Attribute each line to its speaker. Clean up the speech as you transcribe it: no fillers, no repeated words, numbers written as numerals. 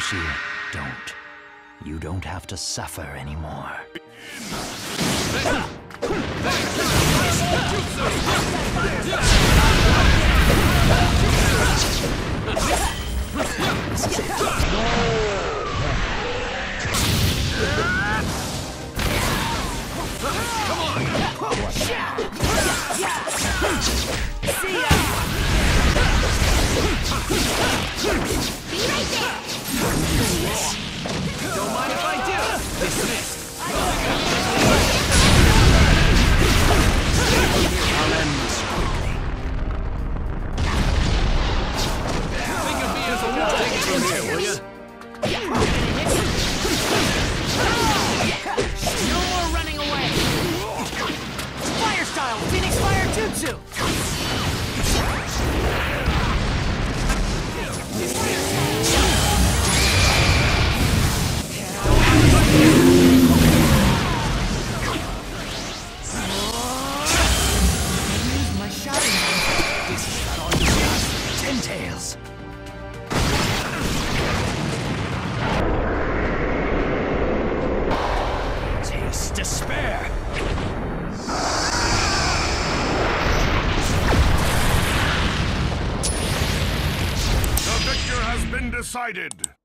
Speaker 1: Musashi, don't. You don't have to suffer anymore.
Speaker 2: See ya! Be right there!
Speaker 3: Don't mind if I do! Dismissed!
Speaker 1: I'll end this quickly.
Speaker 3: Think of me as a wall! Take it from here, will ya?
Speaker 2: No more running away! Fire style! Phoenix Fire Jutsu! Use my shouting.
Speaker 1: This is not all you got. Ten Tails. Taste despair.
Speaker 4: The victor has been decided.